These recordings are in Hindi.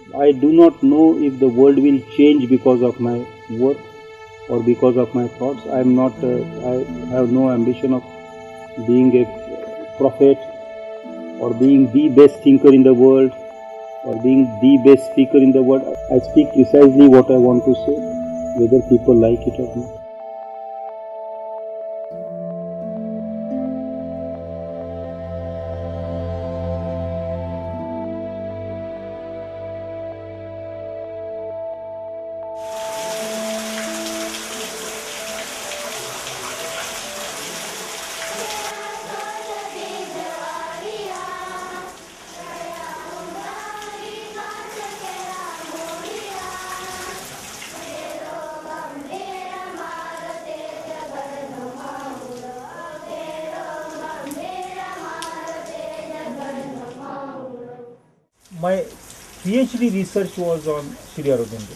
I do not know if the world will change because of my work or because of my thoughts. I have no ambition of being a prophet or being the best thinker in the world or being the best speaker in the world. I speak precisely what I want to say, whether people like it or not. My PhD research was on Sri Aurobindo.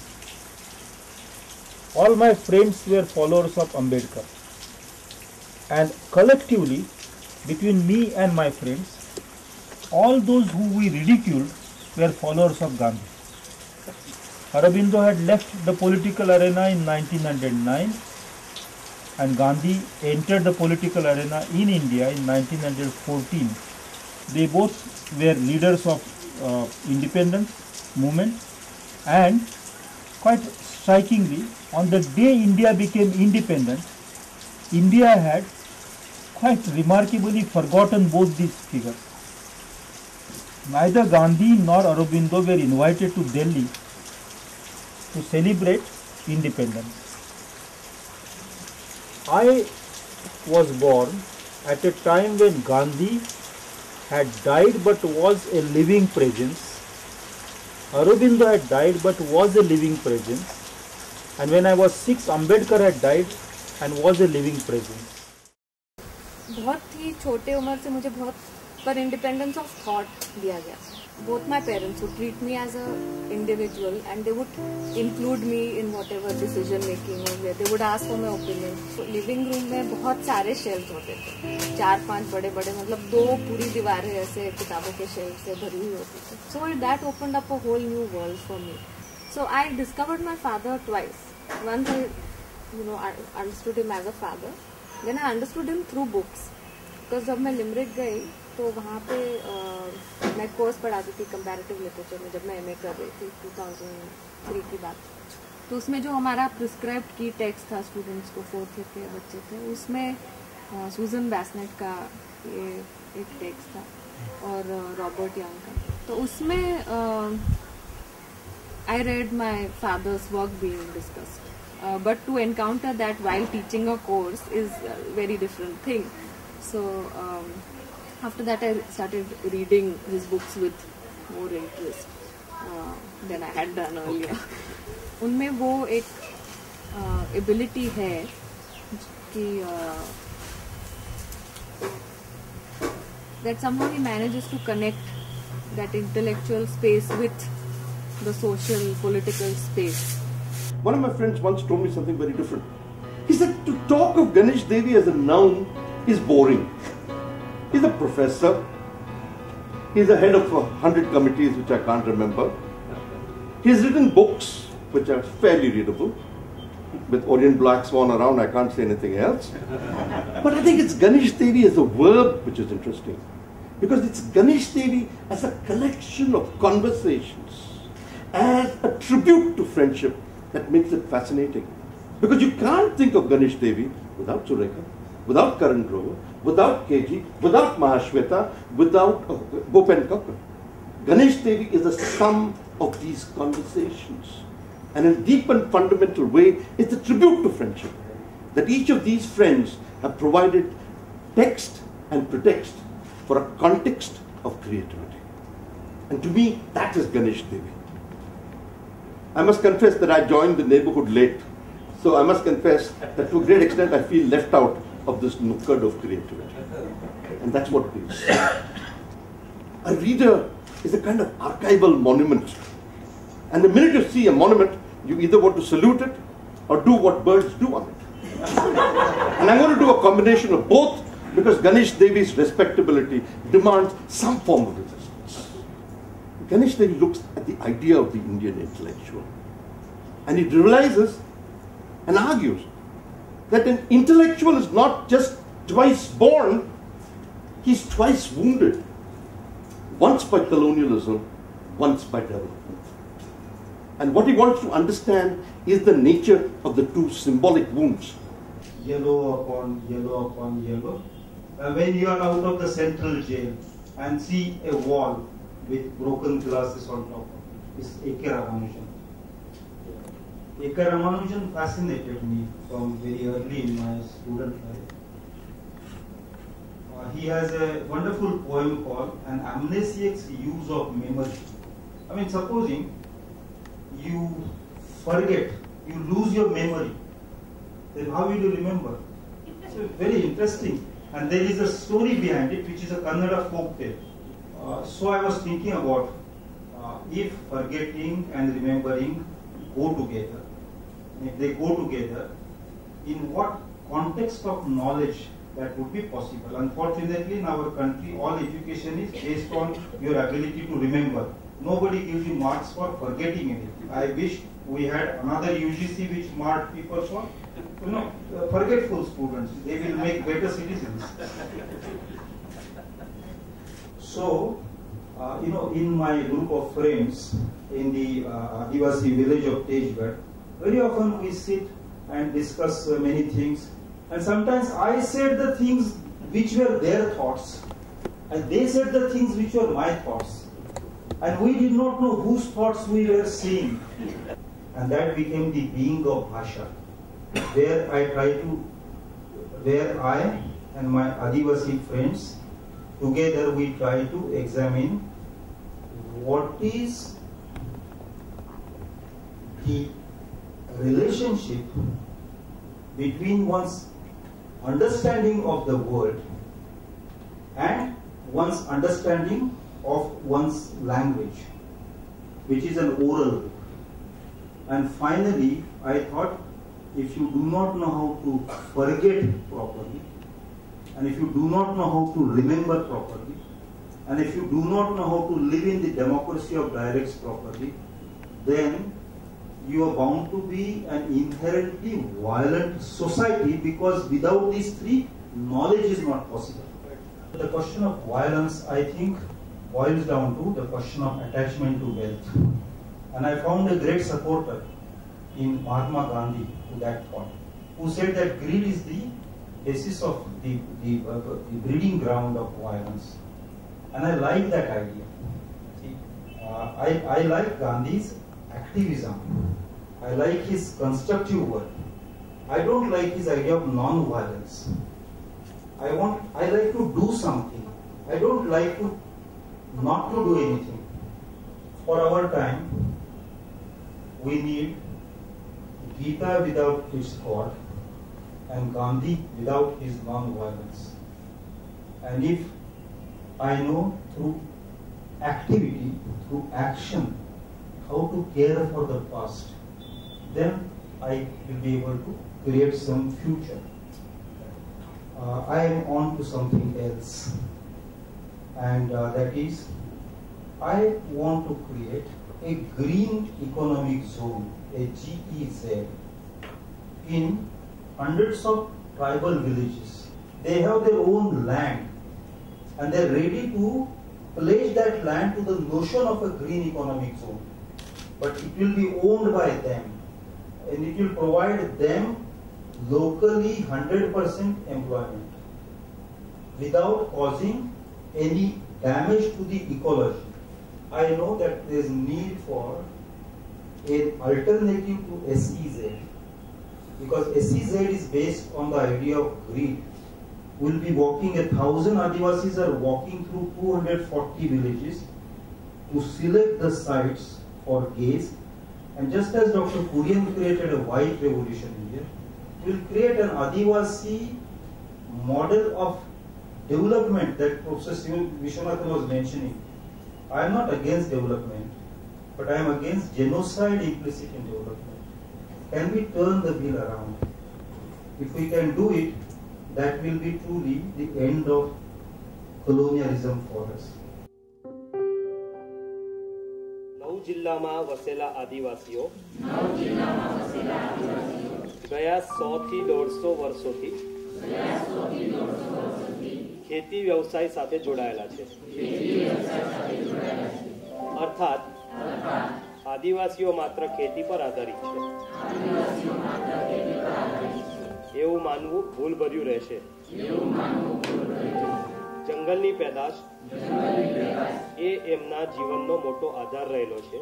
All my friends were followers of Ambedkar, and collectively, between me and my friends, all those who we ridiculed were followers of Gandhi. Aurobindo had left the political arena in 1909 and Gandhi entered the political arena in India in 1914. They both were leaders of independence movement, and quite strikingly, on the day India became independent, India had quite remarkably forgotten both these figures. Neither Gandhi nor Aurobindo were invited to Delhi to celebrate independence. I was born at a time when Gandhi had died but was a living presence. Aurobindo had died but was a living presence. And when I was 6, Ambedkar had died and was a living presence. बहुत ही छोटे उम्र से मुझे बहुत पर इंडिपेंडेंस ऑफ थॉट दिया गया. Both my parents would treat me as a individual and they would include me in whatever decision making or they would ask for my opinion. So living room में बहुत सारे shelves होते थे, 4-5 बड़े-बड़े, मतलब 2 पूरी दीवारें ऐसे किताबों के shelves से भरी हुई होती थी. So that opened up a whole new world for me. So I discovered my father twice. Once I understood him as a father. Then I understood him through books. Because जब मैं लिमरिक गई तो वहाँ पे मैं कोर्स पढ़ाती थी कंपैरेटिव लिटरेचर में, जब मैं एमए कर रही थी 2003 की बात. तो उसमें जो हमारा प्रिस्क्राइब्ड की टेक्स्ट था स्टूडेंट्स को, 4th के बच्चे थे, उसमें सूजन बैसनेट का ये एक टेक्स्ट था और रॉबर्ट यंग का. तो उसमें I read my father's work being discussed, but to encounter that while teaching a course is a very different thing. So after that I started reading his books with more interest than I had done earlier. उनमें वो एक ability है कि that somehow he manages to connect that intellectual space with the social, political space. One of my friends once told me something very different. He said to talk of Ganesh Devy as a noun is boring. He's a professor. He's the head of 100 committees which I can't remember. He's written books which are fairly readable. With Orient Black Swan around, I can't say anything else. But I think it's Ganesh Devy as a verb which is interesting. Because it's Ganesh Devy as a collection of conversations, as a tribute to friendship that makes it fascinating. Because you can't think of Ganesh Devy without Surekha, without Karan Grover, without KG, without Mahashweta, without Bhupen Kakkar. Ganesh Devy is the sum of these conversations. And in a deep and fundamental way, it's a tribute to friendship. That each of these friends have provided text and pretext for a context of creativity. And to me, that is Ganesh Devy. I must confess that I joined the neighborhood late. So I must confess that to a great extent I feel left out of this nukkad of creativity. And that's what it is. A reader is a kind of archival monument. And the minute you see a monument, you either want to salute it or do what birds do on it. And I'm going to do a combination of both because Ganesh Devy's respectability demands some form of resistance. Ganesh Devy looks at the idea of the Indian intellectual and he realizes and argues that an intellectual is not just twice born, he's twice wounded. Once by colonialism, once by development. And what he wants to understand is the nature of the two symbolic wounds. Yellow upon yellow upon yellow. When you are out of the central jail and see a wall with broken glasses on top of it, is A.K. Ramanujan. A.K. Ramanujan fascinated me from very early in my student life. He has a wonderful poem called An Amnesiac's Use of Memory. I mean, supposing you forget, you lose your memory, then how will you remember? So very interesting. And there is a story behind it, which is a Kannada folk tale. So I was thinking about if forgetting and remembering go together, if they go together, in what context of knowledge that would be possible. Unfortunately, in our country, all education is based on your ability to remember. Nobody gives you marks for forgetting anything. I wish we had another UGC which marked people for, forgetful students. They will make better citizens. So, in my group of friends in the Adivasi village of Tejgarh, very often we sit and discuss many things. And sometimes I said the things which were their thoughts, and they said the things which were my thoughts. And we did not know whose thoughts we were saying. And that became the being of Bhasha, where I and my Adivasi friends, together we try to examine what is the relationship between one's understanding of the world and one's understanding of one's language, which is an oral book. And finally, I thought, if you do not know how to forget properly, and if you do not know how to remember properly, and if you do not know how to live in the democracy of dialects properly, then you are bound to be an inherently violent society, because without these three, knowledge is not possible. The question of violence, I think, boils down to the question of attachment to wealth. And I found a great supporter in Mahatma Gandhi to that point, who said that greed is the basis of the breeding ground of violence. And I like that idea. See, I like Gandhi's activism. I like his constructive work. I don't like his idea of non-violence. I like to do something. I don't like to not to do anything. For our time, we need Gita without its God and Gandhi without his non-violence. And if I know through activity, through action, how to care for the past, then I will be able to create some future. I am on to something else, and that is, I want to create a green economic zone, a GEZ, in hundreds of tribal villages. They have their own land, and they are ready to pledge that land to the notion of a green economic zone. But it will be owned by them, and it will provide them locally 100% employment without causing any damage to the ecology. I know that there is need for an alternative to SEZ, because SEZ is based on the idea of greed. We'll be walking, 1,000 Adivasis are walking through 240 villages to select the sites for gaze. And just as Dr. Kurian created a white revolution here, we'll create an Adivasi model of development that Professor Vishwanathan was mentioning. I am not against development, but I am against genocide implicit in development. Can we turn the wheel around? If we can do it, that will be truly the end of colonialism for us. જિલ્લામાં વસેલા આદિવાસીઓ ગયા 100 થી 150 વર્ષોથી ખેતી વ્યવસાય સાથે જોડાયેલા છે. અર્થાત આદિવાસીઓ માત્ર ખેતી પર આધારિત છે એવું માનવું ભૂલભર્યું રહેશે. જંગલની પેદાશ એ એમના જીવનનો મોટો આધાર રહેલો છે.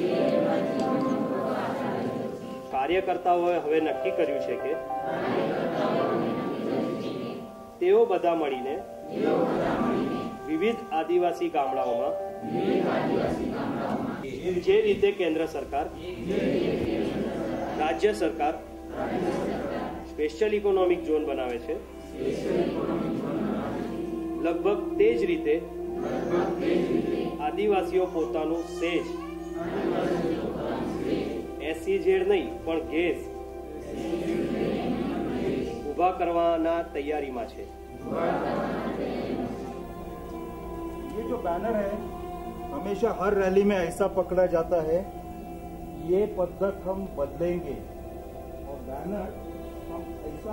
કાર્યકર્તાઓએ હવે નક્કી કર્યું છે કે તેઓ બધા મળીને વિવિધ આદિવાસી ગામડાઓમાં જે રીતે કેન્દ્ર સરકાર, રાજ્ય સરકાર સ્પેશિયલ ઇકોનોમિક ઝોન બનાવે છે, લગભગ તે જ રીતે આદિવાસીઓ પોતાનું સેજ SEZ નહીં પણ ગેસ ઊભા કરવાના તૈયારીમાં છે. ये जो बैनर है हमेशा हर रैली में ऐसा पकड़ा जाता है, ये पद्धत हम बदलेंगे और बैनर हम ऐसा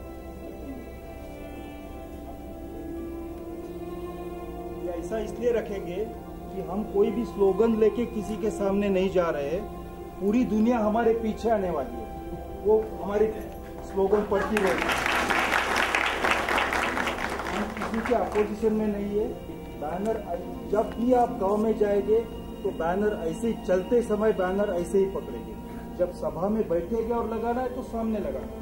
ये ऐसा इसलिए रखेंगे कि हम कोई भी स्लोगन लेके किसी के सामने नहीं जा रहे हैं. पूरी दुनिया हमारे पीछे आने वाली है, वो हमारे स्लोगन पढ़ती रहेगी. हम किसी के अपोजिशन में नहीं है. बैनर जब भी आप गांव में जाएंगे तो बैनर ऐसे ही चलते समय बैनर ऐसे ही पकड़ेंगे. जब सभा में बैठेंगे और लगाना है तो सामने लगाना है.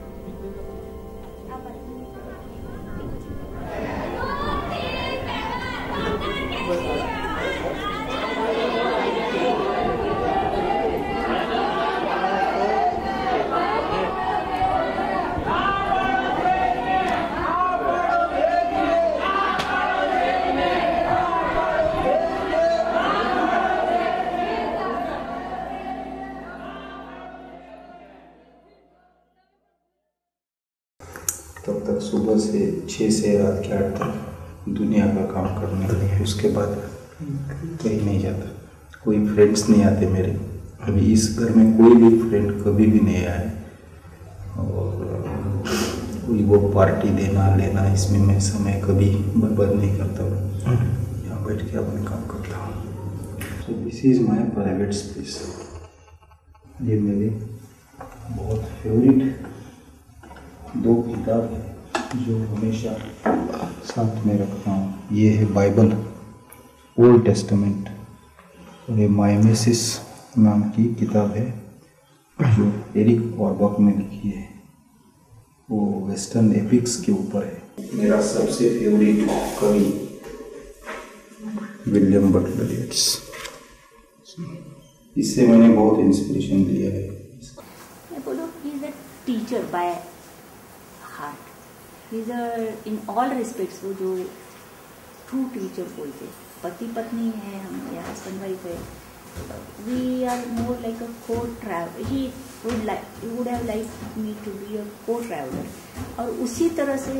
तब तक सुबह से 6 से रात के 8 तक दुनिया का काम करने के लिए, उसके बाद कहीं नहीं जाता. कोई फ्रेंड्स नहीं आते मेरे. अभी इस घर में कोई भी फ्रेंड कभी भी नहीं आया. और कोई वो पार्टी देना लेना इसमें मैं समय कभी बर्बाद नहीं करता हूँ. यहाँ बैठ के अपने काम करता हूँ. So this is my private space. ये मेरे बहुत फेवरेट 2 किताब है जो हमेशा साथ में रखता हूँ. ये है बाइबल, ओल्ड टेस्टामेंट, और ये माइमेसिस नाम की किताब है जो एरिक ऑर्बक ने लिखी है. वो वेस्टर्न एपिक्स के ऊपर है. मेरा सबसे फेवरेट कवि विलियम बटलर येट्स. इससे मैंने बहुत इंस्पिरेशन लिया है. मैं बोलो he is a teacher by heart. He is in all respects वो जो ट्रू टीचर बोलते. पति पत्नी है हम या हस्बैंड वाइफ है. We are more like a co traveller. He would have like me to be a co traveller. और उसी तरह से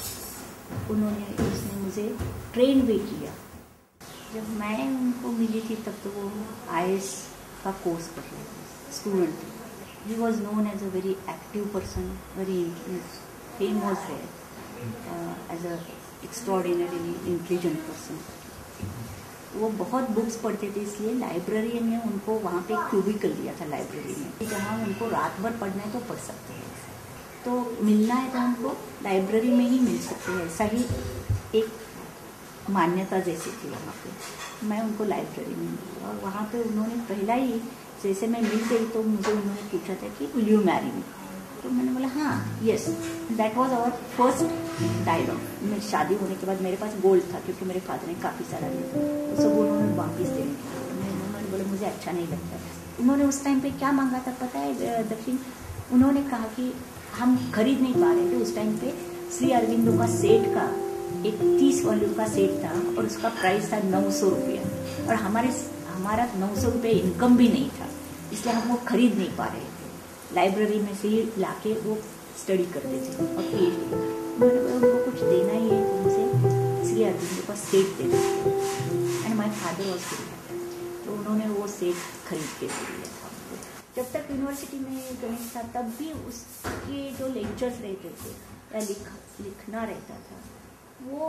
उसने मुझे ट्रेन भी किया. जब मैं उनको मिली थी तब तो वो IAS का कोर्स कर रहे थे, student. He was known as a very active person, very fame was there as a extraordinarily intelligent person. वो बहुत बुक्स पढ़ते थे, इसलिए लाइब्रेरी में उनको वहाँ पे क्यूबिकल दिया था लाइब्रेरी में, जहाँ उनको रात भर पढ़ना है तो पढ़ सकते हैं. तो मिलना है तो उनको लाइब्रेरी में ही मिल सकते हैं. ऐसा ही एक मान्यता जैसी थी वहाँ पे. मैं उनको लाइब्रेरी में मिली और वहाँ पे उन्होंने पहला ही जैसे मैं मिल गई तो मुझे उन्होंने पूछा था कि विल यू मैरी मी. तो मैंने बोला हाँ yes. That was our first dialogue. मेरी शादी होने के बाद मेरे पास गोल्ड था क्योंकि मेरे फादर ने काफ़ी सारा दिया, तो सब उन्होंने वापस दे दिया. उन्होंने बोला मुझे अच्छा नहीं लगता. उन्होंने उस टाइम पे क्या मांगा था पता है दक्षिण? उन्होंने कहा कि हम खरीद नहीं पा रहे थे. उस टाइम पे श्री अरविंदो का सेट का एक 30 वॉल्यूम का सेट था और उसका प्राइस था 900 रुपया. और हमारा 900 रुपये इनकम भी नहीं था, इसलिए हम वो खरीद नहीं पा रहे थे. लाइब्रेरी में से ही लाके वो स्टडी करते थे और PhD. उनको कुछ देना ही है तो मुझे श्री अरविंदो का सेट दे दो. And my father was very happy. तो तो उन्होंने वो सेट खरीद के दिया था हमको। जब तक यूनिवर्सिटी में गणेश था तब भी उसके जो लेक्चर्स रहते थे या लिखना रहता था वो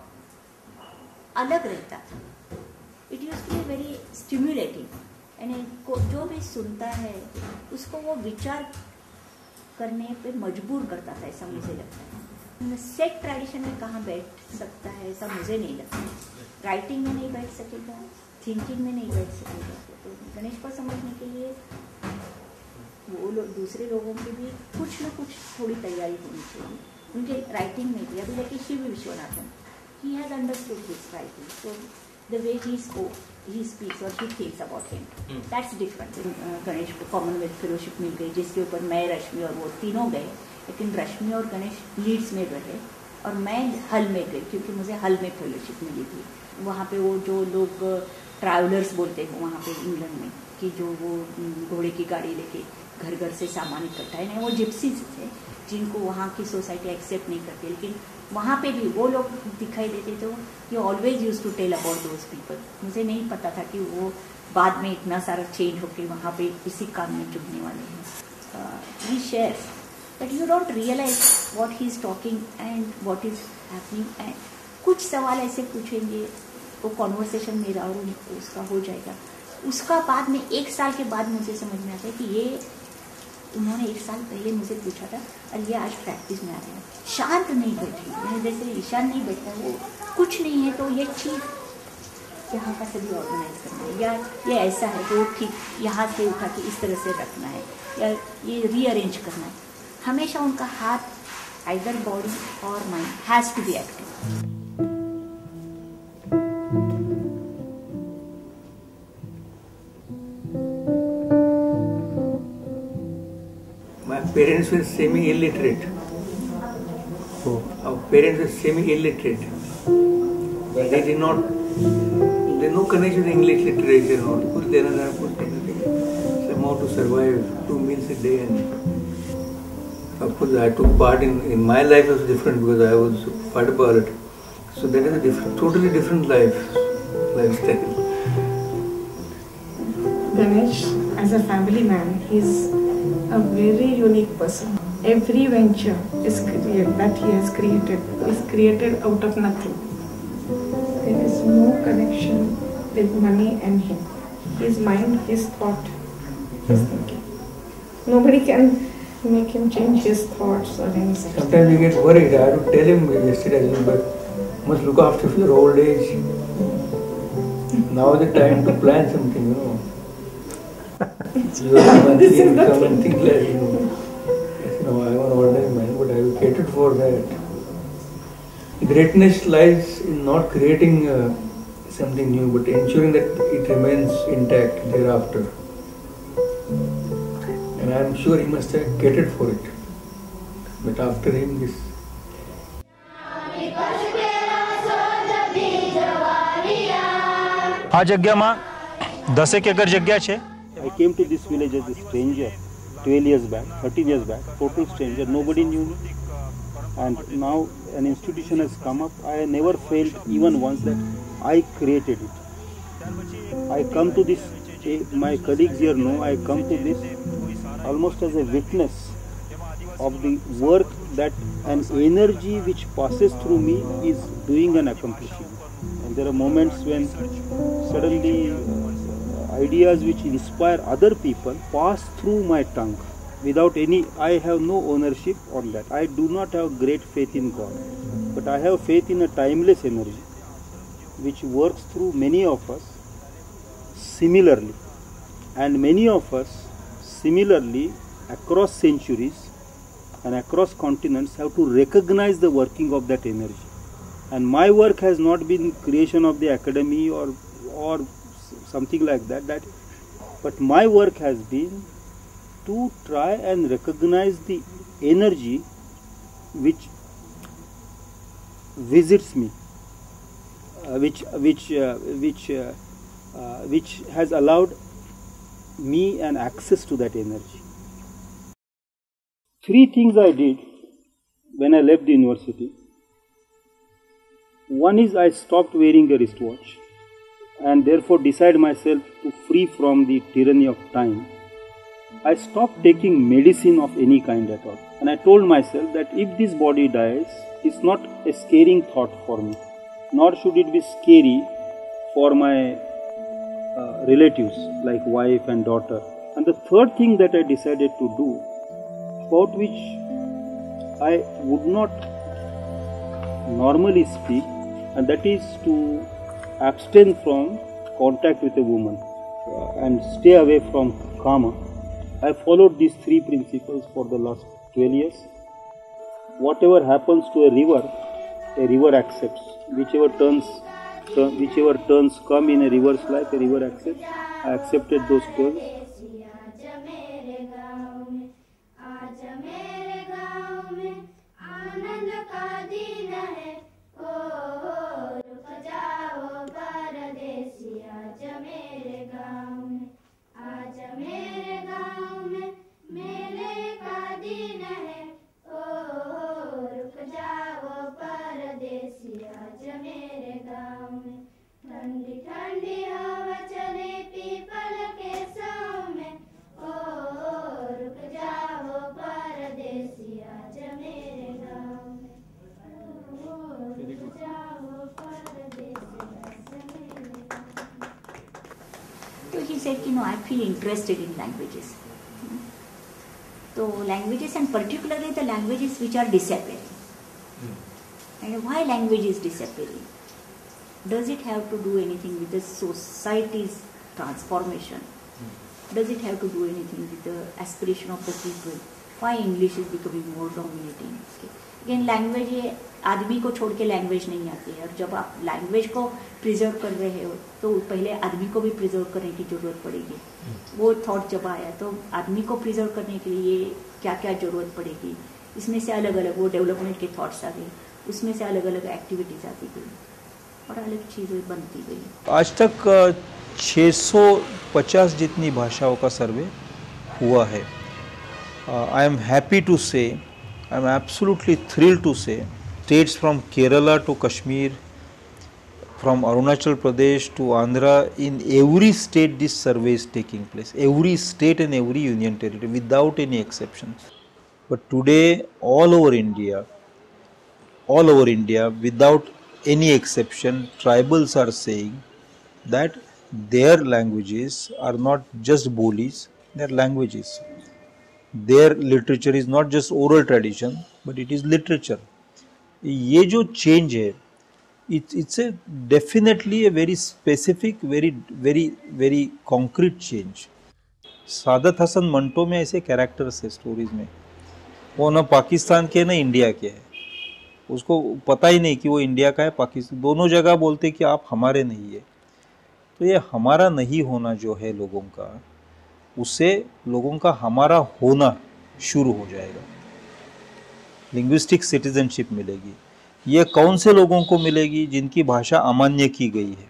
अलग रहता था। It use to be very stimulating, यानी जो भी सुनता है उसको वो विचार करने पे मजबूर करता था, ऐसा मुझे लगता है। सेट ट्रेडिशन में कहाँ बैठ सकता है ऐसा मुझे नहीं लगता। राइटिंग में नहीं बैठ सकेगा, थिंकिंग में नहीं बैठ सकेगा। तो गणेश को समझने के लिए वो लोग दूसरे लोगों की भी कुछ न कुछ थोड़ी तैयारी होनी चाहिए उनके राइटिंग में भी। अभी देखिए Shiv Visvanathan, he has understood his writing, so the way he speaks or he thinks about him, that's different. Ganesh को कॉमनवेल्थ फेलोशिप मिल गई जिसके ऊपर मैं, रश्मि और वो तीनों गए, लेकिन रश्मि और गणेश लीड्स में रहे और मैं हल में गई क्योंकि मुझे हल में फेलोशिप मिली थी। वहाँ पे वो जो लोग ट्रैवलर्स बोलते हैं वहाँ पे इंग्लैंड में कि जो वो घोड़े की गाड़ी लेके घर घर से सामान इकट्ठा है, नहीं वो जिप्सीज थे जिनको वहाँ की सोसाइटी एक्सेप्ट नहीं करती, लेकिन वहाँ पे भी वो लोग दिखाई देते तो ये always use to tell about those people. मुझे नहीं पता था कि वो बाद में इतना सारा चेंज होके वहाँ पे इसी काम में जुड़ने वाले हैं। He shares but you don't realise what he is talking and what is happening. And कुछ सवाल ऐसे पूछेंगे वो कॉन्वर्सेशन मेरा और उसका हो जाएगा। उसका बाद में 1 साल के बाद मुझे समझ में आता है कि ये उन्होंने 1 साल पहले मुझे पूछा था और ये आज प्रैक्टिस में आ रहे हैं। शांत नहीं बैठी, जैसे ईशान नहीं बैठता, वो कुछ नहीं है तो ये ठीक यहाँ का सभी ऑर्गेनाइज करना है, या ये ऐसा है तो ठीक यहाँ से उठा के इस तरह से रखना है, या ये रीअरेंज करना है। हमेशा उनका हाथ आइदर बॉडी और mind has to be active. Parents were semi-illiterate. Oh. Our parents were semi-illiterate. They did not. There's no connection with English literature and all. Kuch dena dena, kuch dena. Somehow to survive 2 meals a day, and of course I took part in my life was different because I was part about it. So that is a different, totally different lifestyle. Ganesh, as a family man, he's a very unique person. Every venture that he has created is created out of nothing. There is no connection with money and him. His mind, his thought, his thinking. Nobody can make him change his thoughts or anything. Sometimes we get worried. I had to tell him yesterday, but must look after your old age. Now is the time to plan something, you know. You have monthly income and things like, you know. Yes, no, I am an ordinary man, but I have catered for that. Greatness lies in not creating something new, but ensuring that it remains intact thereafter. And I am sure he must have catered for it. But after him, this. આ જગ્યામાં 10 એકર જગ્યા છે. I came to this village as a stranger 12 years back, 13 years back, total stranger, nobody knew me. And now an institution has come up. I never felt even once that I created it. I come to this, my colleagues here know, I come to this almost as a witness of the work that an energy which passes through me is doing and accomplishing. And there are moments when suddenly ideas which inspire other people pass through my tongue without any, I have no ownership on that. I do not have great faith in God, but I have faith in a timeless energy which works through many of us similarly, and many of us similarly across centuries and across continents have to recognize the working of that energy. And my work has not been creation of the academy or something like that, but my work has been to try and recognize the energy which visits me, which has allowed me an access to that energy. 3 things I did when I left the university. One is I stopped wearing a wristwatch. and therefore decide myself to free from the tyranny of time, I stopped taking medicine of any kind at all. And I told myself that if this body dies, it's not a scaring thought for me, nor should it be scary for my relatives like wife and daughter. And the third thing that I decided to do, about which I would not normally speak, and that is to abstain from contact with a woman and stay away from kama. I followed these three principles for the last 12 years. Whatever happens to a river accepts. Whichever turns come in a river's life, a river accepts. I accepted those turns. So he said, I feel interested in languages. So languages, and particularly the languages which are disappearing. And why language is disappearing? Does it have to do anything with the society's transformation? Does it have to do anything with the aspiration of the people? Why English is becoming more dominating? Again, language है, आदमी को छोड़ के लैंग्वेज नहीं आती है, और जब आप लैंग्वेज को प्रिजर्व कर रहे हो तो पहले आदमी को भी प्रिजर्व करने की जरूरत पड़ेगी. वो थॉट जब आया तो आदमी को प्रिजर्व करने के लिए क्या क्या जरूरत पड़ेगी, इसमें से अलग अलग वो डेवलपमेंट के थॉट्स आ गए, उसमें से अलग अलग एक्टिविटीज आती गई और अलग चीज़ें बनती गई. आज तक 650 जितनी भाषाओं का सर्वे हुआ है. I am happy to say, I am absolutely thrilled to say, states from Kerala to Kashmir, from Arunachal Pradesh to Andhra, in every state this survey is taking place. Every state and every union territory, without any exceptions. But today, all over India, without any exception, tribals are saying that their languages are not just bolis, they are languages. Their literature is not just oral tradition, but it is literature. ये जो change है, it's a definitely a very specific, very concrete change. Saadat Hasan Manto में ऐसे कैरेक्टर्स है स्टोरीज में, वो ना पाकिस्तान के ना इंडिया के है, उसको पता ही नहीं कि वो इंडिया का है पाकिस्तान, दोनों जगह बोलते कि आप हमारे नहीं है. तो ये हमारा नहीं होना जो है लोगों का, उससे लोगों का हमारा होना शुरू हो जाएगा. लिंग्विस्टिक सिटीजनशिप मिलेगी. ये कौन से लोगों को मिलेगी? जिनकी भाषा अमान्य की गई है.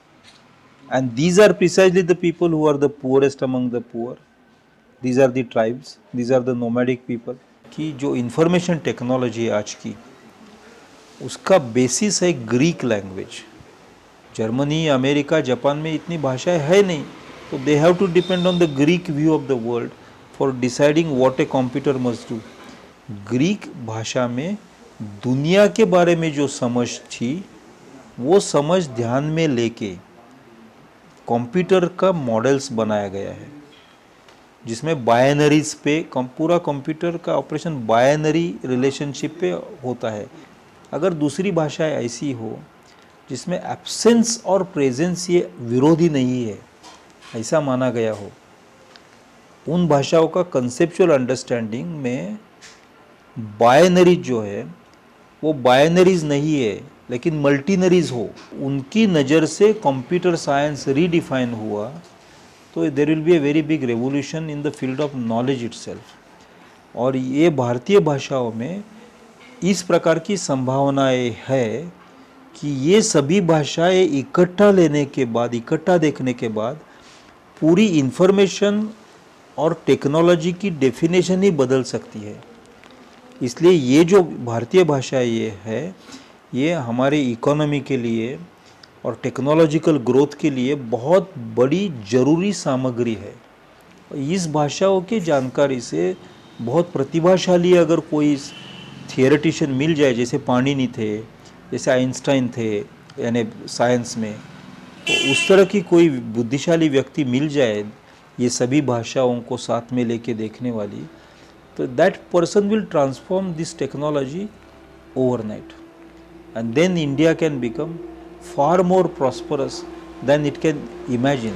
And these are precisely the people who are the poorest among the poor. These are the tribes, these are the nomadic people. कि जो इंफॉर्मेशन टेक्नोलॉजी है आज की, उसका बेसिस है Greek language. Germany, America, Japan में इतनी भाषाएं है नहीं, so they have to depend on the Greek view of the world for deciding what a computer must do. Greek भाषा में दुनिया के बारे में जो समझ थी, वो समझ ध्यान में लेके कंप्यूटर का मॉडल्स बनाया गया है, जिसमें बाइनरीज पे पूरा कंप्यूटर का ऑपरेशन बाइनरी रिलेशनशिप पे होता है. अगर दूसरी भाषाएं ऐसी हो जिसमें एब्सेंस और प्रेजेंस ये विरोधी नहीं है, ऐसा माना गया हो, उन भाषाओं का कंसेप्चुअल अंडरस्टैंडिंग में बाइनरीज जो है वो बाइनरीज नहीं है लेकिन मल्टीनरीज हो, उनकी नज़र से कंप्यूटर साइंस रीडिफाइन हुआ, तो there will be a very big revolution in the field of knowledge itself. और ये भारतीय भाषाओं में इस प्रकार की संभावनाएं है कि ये सभी भाषाएं इकट्ठा लेने के बाद, इकट्ठा देखने के बाद पूरी इंफॉर्मेशन और टेक्नोलॉजी की डेफिनेशन ही बदल सकती है. इसलिए ये जो भारतीय भाषा ये है, ये हमारे इकोनॉमी के लिए, और टेक्नोलॉजिकल ग्रोथ के लिए बहुत बड़ी ज़रूरी सामग्री है। इस भाषाओं की जानकारी से बहुत प्रतिभाशाली अगर कोई थियोरेटिशियन मिल जाए, जैसे पाणिनि थे, जैसे आइंस्टाइन थे यानी साइंस में, तो उस तरह की कोई बुद्धिशाली व्यक्ति मिल जाए ये सभी भाषाओं को साथ में लेके देखने वाली, तो that person will transform this technology overnight, and then India can become far more prosperous than it can imagine.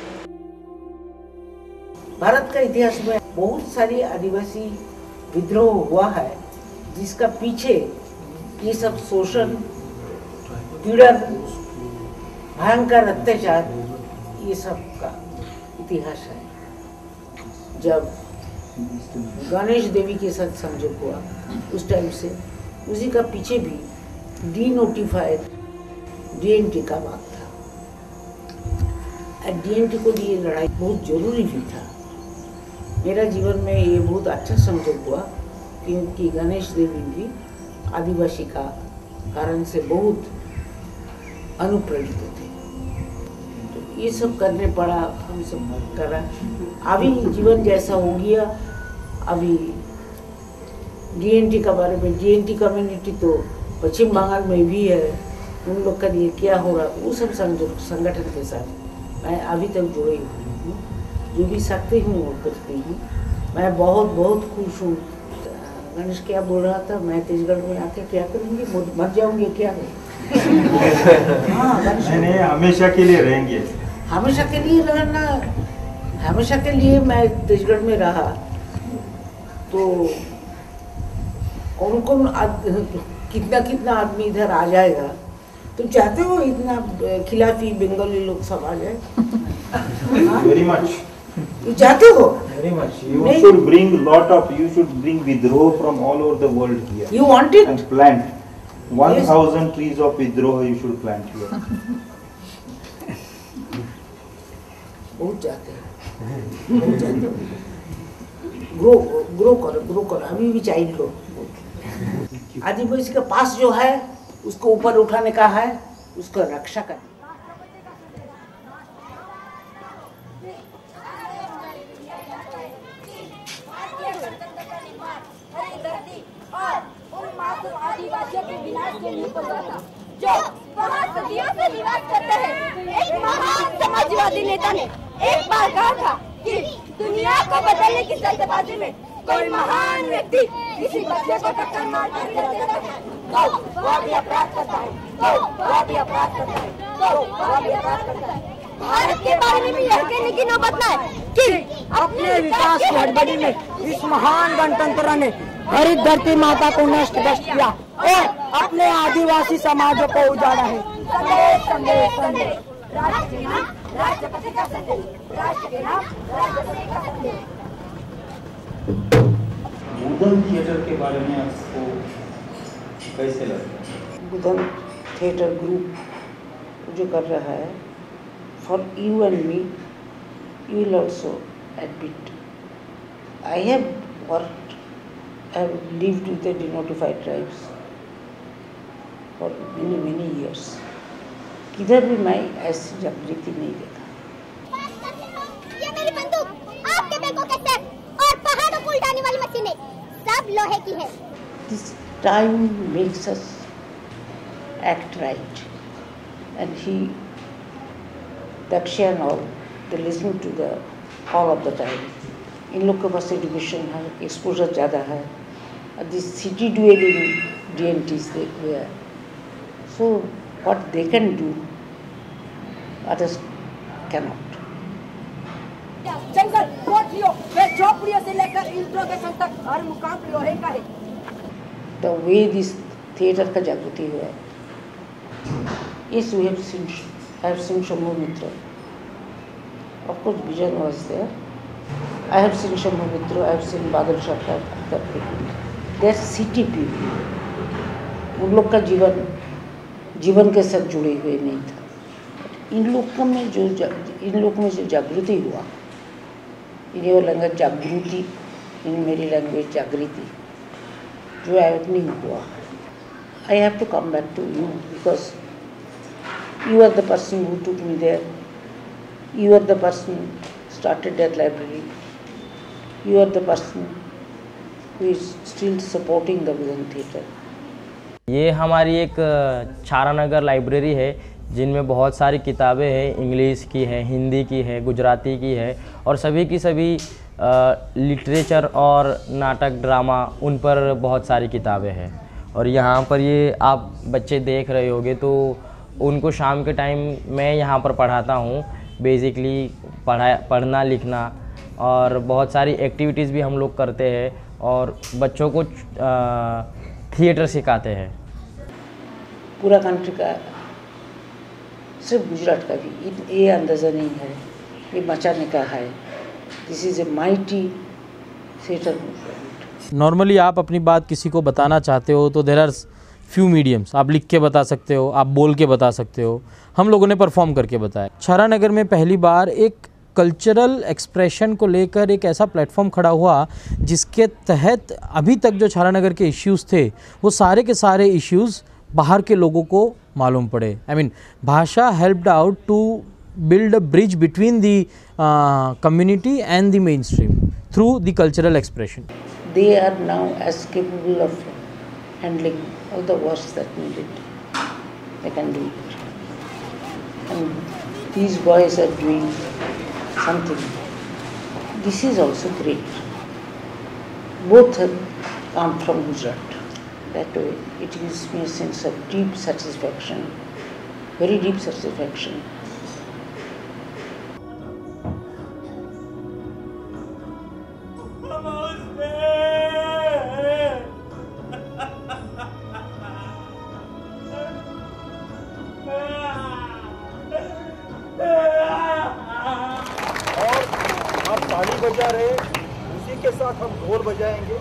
Bharat का इतिहास में बहुत सारी आदिवासी विद्रोह हुआ है, जिसका पीछे ये सब शोषण, पीड़न, भयंकर अत्याचार, ये सब का इतिहास है। जब गणेश देवी के साथ समझौता हुआ उस टाइम से उसी का पीछे भी डीनोटिफाइड डीएनटी का बात था। डीएनटी को लिए लड़ाई बहुत जरूरी भी था। मेरा जीवन में ये बहुत अच्छा समझौता हुआ क्योंकि गणेश देवी भी आदिवासी का कारण से बहुत अनुप्रेरित थे, तो ये सब करने पड़ा, हम सब करा। अभी जीवन जैसा हो गया। अभी डीएनटी का बारे में, डीएनटी कम्युनिटी तो पश्चिम बंगाल में भी है, उन लोग का लिए क्या हो रहा वो सब संगठन के साथ मैं अभी तक जुड़ी हुई हूँ। जो भी सकती हूँ वो करती हूँ। मैं बहुत बहुत खुश हूँ। गणेश क्या बोल रहा था, मैं तेजगढ़ में आके क्या करूँगी, मर जाऊँगी क्या? हाँ, नहीं, हमेशा के लिए रहेंगे। हमेशा के लिए रहना, हमेशा के लिए मैं तेजगढ़ में रहा तो कौन कौन कितना कितना आदमी इधर आ जाएगा। तुम चाहते हो इतना खिलाफी बंगाली लोग सब आ जाए? Very much. You चाहते हो? Very much. You should bring you should bring Vidroh from all over the world here. You want it? And plant 1,000 trees of Vidroh you should plant here. बहुत चाहते हैं। ग्रो करो, अभी भी चाइल्ड लो। आदिवासी का पास जो है उसको ऊपर उठाने का है, उसका रक्षा करना। आदिवासियों के विनाश के लिए जो वहाँ सदियों से निवास करते हैं। एक महान समाजवादी नेता ने एक बार कहा था कि दुनिया को बदलने की जल्दबाजी में कोई महान व्यक्ति किसी बच्चे को टक्कर मारकर गिर देता है तो वह भी अपराध करता है, भारत के बारे में भी यह कहने की नौबत न है कि अपने विकास की हड़बड़ी में इस महान गणतंत्र ने हरित धरती माता को नष्ट किया और अपने आदिवासी समाजों को उजाड़ा है। संदेश राष्ट्र के नाम राष्ट्रपति का संदेश, राष्ट्र के नाम राष्ट्रपति का संदेश। बुधन थिएटर के बारे में आपको कैसे लगता है? बुधन थिएटर ग्रुप जो कर रहा है, for you and me, you will also admit. I have worked, I have lived with the denotified tribes for many years. किधर भी मैं ऐसी जागृति नहीं देखा। ये मेरी बंदूक, आपके बैंकों के सेफ और पहाड़ों को उल्टाने वाली मशीनें सब लोहे की है। This time makes us act right, and he, Dakxin, all they listen to the all of the time. इन लोग के पास एजुकेशन है, एक्सपोजर ज़्यादा है। This city dwelling DNTs they were. So what they can do, others cannot. जंगल, कोठरियों, वे झोपड़ियों से लेकर इंट्रोगेशन तक हर मुकाम लोहे का है। The way this theatre का जागृति हुआ है, yes, we have seen Shambhu Mitra. Of course, Bijan was there. I have seen Shambhu Mitra, I have seen Badal Shakar, other people. They are city people. उन लोग का जीवन के साथ जुड़े हुए नहीं था। इन लोग में जो जागृति हुआ, इन योर लैंग्वेज जागृति, इन मेरी लैंग्वेज जागृति, जो अवेकनिंग हुआ, I have to come back to you because You are the person who took me there. You are the person who started that library. You are the person who is still supporting the Budhan Theatre. ये हमारी एक छारा नगर लाइब्रेरी है जिनमें बहुत सारी किताबें हैं, इंग्लिश की है, हिंदी की है, गुजराती की है और सभी की सभी लिटरेचर और नाटक ड्रामा उन पर बहुत सारी किताबें हैं। और यहाँ पर ये आप बच्चे देख रहे होंगे तो उनको शाम के टाइम मैं यहाँ पर पढ़ाता हूँ। बेसिकली पढ़ना लिखना और बहुत सारी एक्टिविटीज़ भी हम लोग करते हैं और बच्चों को थिएटर सिखाते हैं। पूरा कंट्री का, सिर्फ गुजरात का भी ये अंदाज़ा नहीं है, ये मचाने का है। This is a mighty theatre movement. Normally आप अपनी बात किसी को बताना चाहते हो तो देयर आर फ्यू मीडियम्स। आप लिख के बता सकते हो, आप बोल के बता सकते हो, हम लोगों ने परफॉर्म करके बताया। छारा नगर में पहली बार एक कल्चरल एक्सप्रेशन को लेकर एक ऐसा प्लेटफॉर्म खड़ा हुआ जिसके तहत अभी तक जो छारा नगर के इश्यूज़ थे वो सारे के सारे इश्यूज़ बाहर के लोगों को मालूम पड़े। आई मीन भाषा helped out to build a bridge between the community and the mainstream through the cultural expression. They are now as capable of handling all the works that needed. They can do it. And these boys are doing something. This is also great. Both have come from Gujarat. That way, it gives me a sense of deep satisfaction, very deep satisfaction. बजा रहे, उसी के साथ हम ढोल बजाएंगे।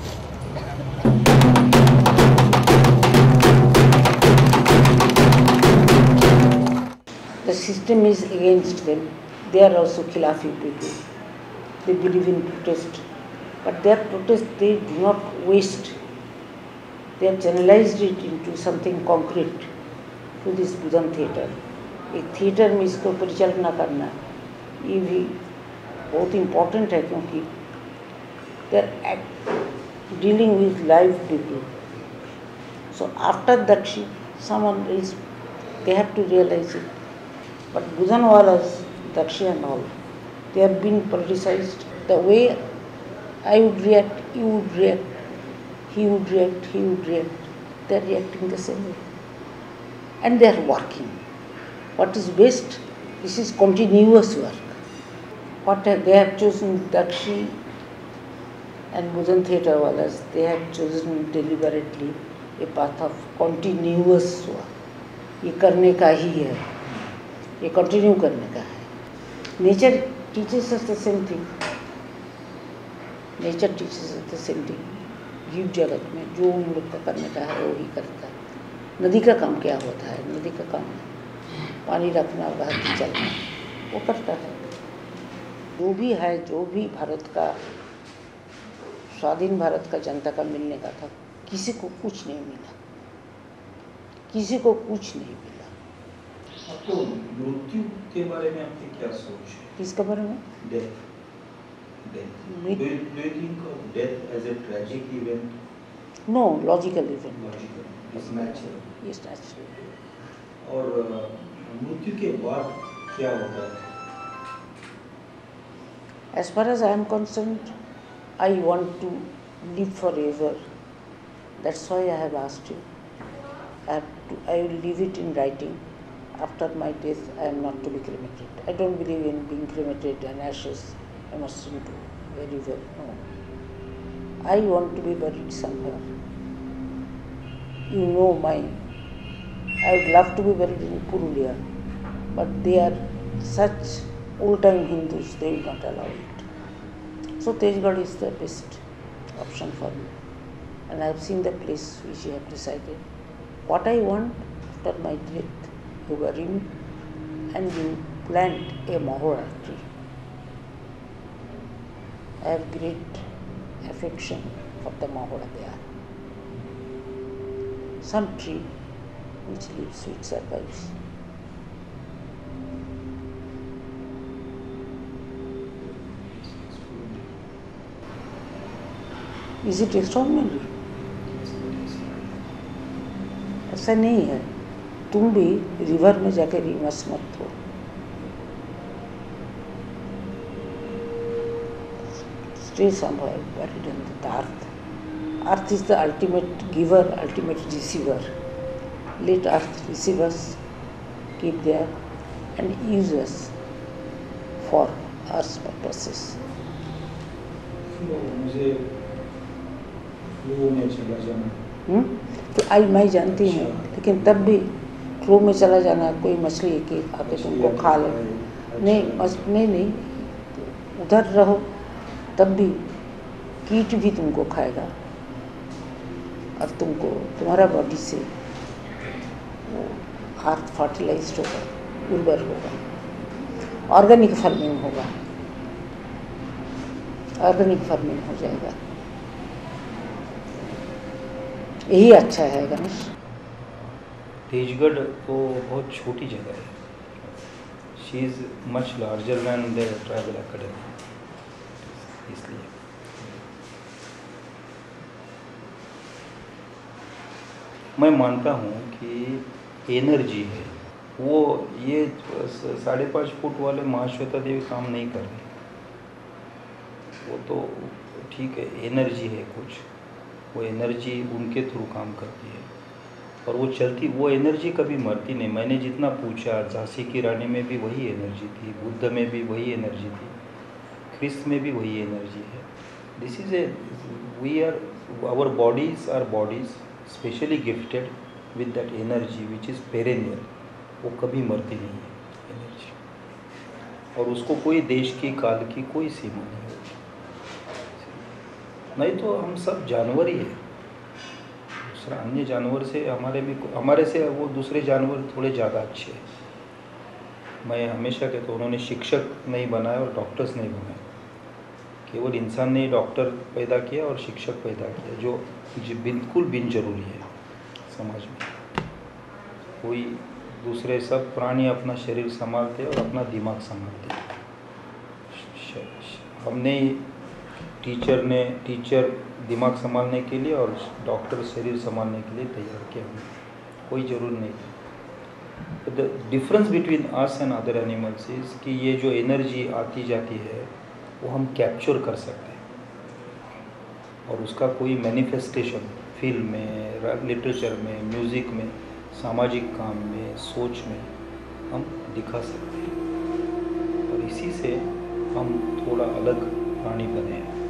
The system is against them. They are also khilafi people. They believe in protest, but their protest they do not waste. They have channelized it into something concrete to this Budhan theatre. एक थिएटर में इसको परिचालना करना ये भी बहुत इम्पोर्टेंट है क्योंकि they are dealing with live people. So after Dakxin, someone is they have to realize it. But Budhanwalas, Dakxin and all, they have been politicized. The way I would react, you would react, he would react, he would react. They are reacting the same way, and they are working. What is best? This is continuous work. They have chosen Dakxin and Budhan Theatre Walas, they have chosen deliberately a path of continuous work. ये करने का ही है, ये कंटिन्यू करने का है। Nature teaches us the same thing. Nature teaches us the same thing. जीव जगत में जो उन लोग का करने का है वो ही करता है। नदी का काम क्या होता है? नदी का काम पानी रखना, बहाती चलना, वो करता है। जो भी है, जो भी भारत का स्वाधीन भारत का जनता का मिलने का था, किसी को कुछ नहीं मिला, किसी को कुछ नहीं मिला। आपको मृत्यु के बारे में आपकी क्या सोच है? किसके बारे में? Death. Do you think of death as a tragic event? No, logical event. Logical. It's natural. Yes, natural. और मृत्यु के बाद क्या होता है? As far as I am concerned, I want to live forever. That's why I have asked you. I will leave it in writing. After my death, I am not to be cremated. I don't believe in being cremated and ashes. I must into a river. No. I want to be buried somewhere. You know I would love to be buried in Purulia, but they are such old-time Hindus, they will not allow it. So Tejgarh is the best option for me. And I have seen the place which you have decided. What I want after my death, you bury me and you plant a mahora tree. I have great affection for the mahora there. Some tree which lives, which survives. Is it extraordinary? ऐसा नहीं है, तुम भी रिवर में जाकर इमर्स मत हो। Stay somewhere buried in the earth. Earth is the ultimate giver, ultimate receiver. Let earth receive us, keep there, and use us for earth's purposes. मुझे फ्लो में चला जाना। तो आई मैं जानती हूँ, लेकिन तब भी फ्लो में चला जाना, कोई मछली कि आके तुमको खा ले, नहीं, उधर रहो, तब भी कीट भी तुमको खाएगा और तुमको तुम्हारा बॉडी से अर्थ फर्टिलाइज्ड होगा, उर्वर होगा, ऑर्गेनिक फार्मिंग होगा, ऑर्गेनिक फार्मिंग हो जाएगा। यही अच्छा है गणेश। तेजगढ़ तो बहुत छोटी जगह है। She is much larger than the tribal academy, इसलिए मैं मानता हूँ कि एनर्जी है वो, ये 5.5 फुट वाले महाश्वेता देवी काम नहीं कर रहे, वो तो ठीक है, एनर्जी है कुछ, वो एनर्जी उनके थ्रू काम करती है और वो चलती, वो एनर्जी कभी मरती नहीं। मैंने जितना पूछा, झांसी की रानी में भी वही एनर्जी थी, बुद्ध में भी वही एनर्जी थी, क्रिस्त में भी वही एनर्जी है। This is a, we are, our bodies are bodies specially gifted with that energy which is perennial, वो कभी मरती नहीं है एनर्जी, और उसको कोई देश की, काल की कोई सीमा नहीं होती। नहीं तो हम सब जानवर ही है, दूसरा अन्य जानवर से हमारे से वो दूसरे जानवर थोड़े ज़्यादा अच्छे हैं। मैं हमेशा कहता हूँ, उन्होंने शिक्षक नहीं बनाए और डॉक्टर्स नहीं बनाए, केवल इंसान ने डॉक्टर पैदा किया और शिक्षक पैदा किया, जो बिल्कुल बिन जरूरी है समाज में। कोई दूसरे सब प्राणी अपना शरीर संभालते और अपना दिमाग संभालते। हमने टीचर दिमाग संभालने के लिए और डॉक्टर शरीर संभालने के लिए तैयार किया, कोई ज़रूर नहीं था। The difference between us and other animals is कि ये जो एनर्जी आती जाती है वो हम कैप्चर कर सकते हैं और उसका कोई मैनिफेस्टेशन फिल्म में, लिटरेचर में, म्यूज़िक में, सामाजिक काम में, सोच में हम दिखा सकते हैं और इसी से हम थोड़ा अलग प्राणी बने हैं।